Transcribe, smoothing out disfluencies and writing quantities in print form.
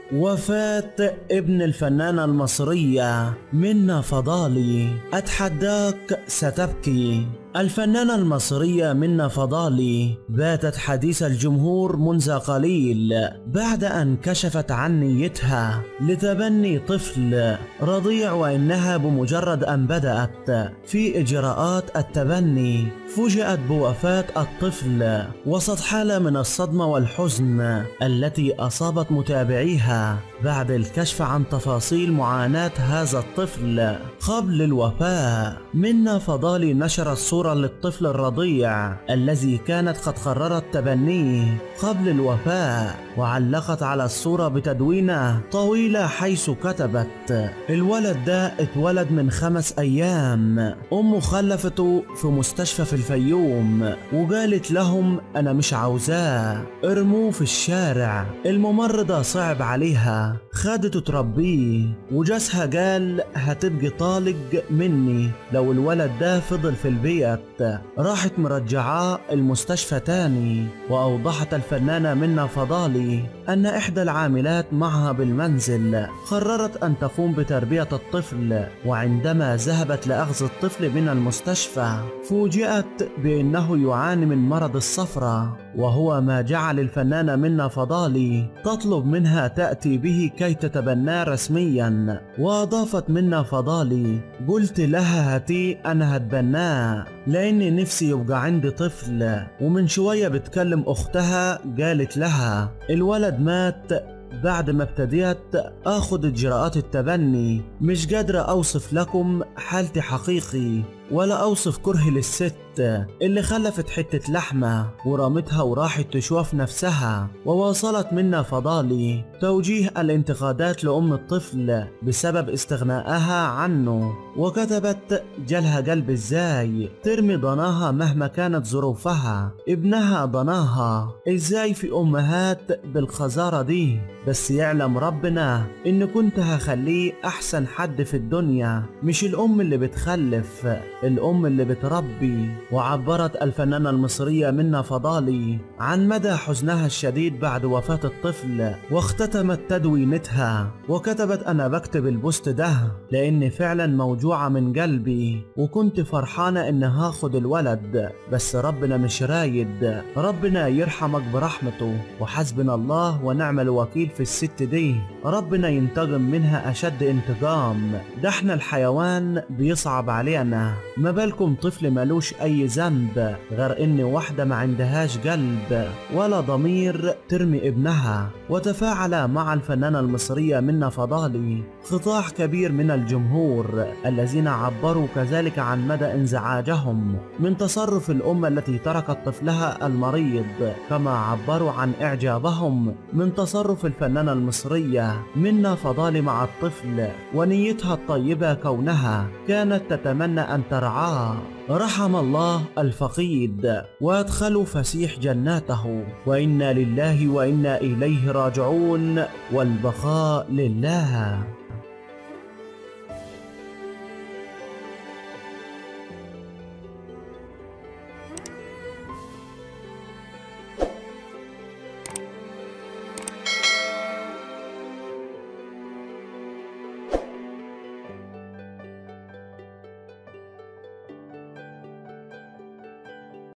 وفاة ابن الفنانة المصرية منة فضالي. أتحداك ستبكي. الفنانة المصرية منة فضالي باتت حديث الجمهور منذ قليل بعد أن كشفت عن نيتها لتبني طفل رضيع، وإنها بمجرد أن بدأت في إجراءات التبني فوجئت بوفاة الطفل وسط حالة من الصدمة والحزن التي أصابت متابعيها بعد الكشف عن تفاصيل معاناة هذا الطفل قبل الوفاة. منة فضالي نشرت صورة للطفل الرضيع الذي كانت قد قررت تبنيه قبل الوفاة، وعلقت على الصورة بتدوينة طويلة حيث كتبت: الولد ده اتولد من 5 أيام، أمه خلفته في مستشفى في الفيوم وقالت لهم أنا مش عاوزاه، ارموه في الشارع. الممرضة صعب عليها خدته تربيه، وجوزها قال هتبقي طالق مني لو الولد ده فضل في البيت. راحت مرجعاه المستشفى تاني. وأوضحت الفنانة منة فضالي أن إحدى العاملات معها بالمنزل قررت أن تقوم بتربية الطفل، وعندما ذهبت لأخذ الطفل من المستشفى فوجئت بأنه يعاني من مرض الصفرة، وهو ما جعل الفنانة منة فضالي تطلب منها تأتي به كي تتبناه رسميا. وأضافت منة فضالي: قلت لها هاتي أنا هتبناه لأني نفسي يبقى عندي طفل. ومن شوية بتكلم أختها قالت لها الولد مات بعد ما ابتديت اخد اجراءات التبني، مش قادرة اوصف لكم حالتي حقيقي ولا اوصف كرهي للست اللي خلفت حتة لحمة ورمتها وراحت تشوف نفسها. وواصلت منة فضالي توجيه الانتقادات لأم الطفل بسبب استغنائها عنه، وكتبت: جالها قلب ازاي ترمي ضناها مهما كانت ظروفها، ابنها ضناها، ازاي في امهات بالخزارة دي؟ بس يعلم ربنا ان كنت هخليه احسن حد في الدنيا، مش الام اللي بتخلف، الام اللي بتربي. وعبرت الفنانة المصرية منة فضالي عن مدى حزنها الشديد بعد وفاة الطفل، واختتمت تدوينتها وكتبت: أنا بكتب البوست ده لأني فعلا موجوعة من قلبي، وكنت فرحانة إن هاخد الولد، بس ربنا مش رايد، ربنا يرحمك برحمته، وحسبنا الله ونعم الوكيل في الست دي، ربنا ينتقم منها أشد انتقام، ده احنا الحيوان بيصعب علينا، ما بالكم طفل ملوش أي ذنب غير إن واحدة ما عندهاش قلب ولا ضمير ترمي ابنها. وتفاعل مع الفنانة المصرية منة فضالي قطاع كبير من الجمهور الذين عبروا كذلك عن مدى انزعاجهم من تصرف الأم التي تركت طفلها المريض، كما عبروا عن إعجابهم من تصرف الفنانة المصرية منة فضالي مع الطفل ونيتها الطيبة كونها كانت تتمنى أن ترعاه. رحم الله الفقيد وادخلوا فسيح جناته، وإنا لله وإنا إليه راجعون، والبقاء لله.